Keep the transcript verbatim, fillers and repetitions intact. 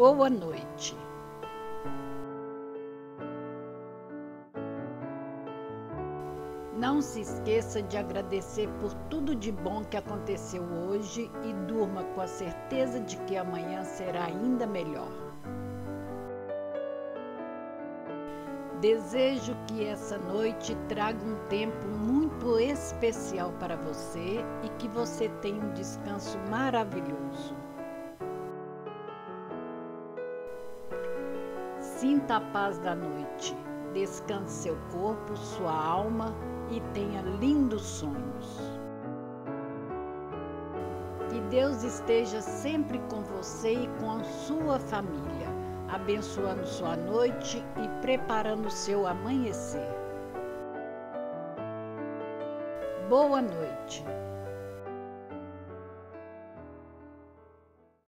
Boa noite. Não se esqueça de agradecer por tudo de bom que aconteceu hoje e durma com a certeza de que amanhã será ainda melhor. Desejo que essa noite traga um tempo muito especial para você e que você tenha um descanso maravilhoso. Sinta a paz da noite, descanse seu corpo, sua alma e tenha lindos sonhos. Que Deus esteja sempre com você e com a sua família, abençoando sua noite e preparando seu amanhecer. Boa noite.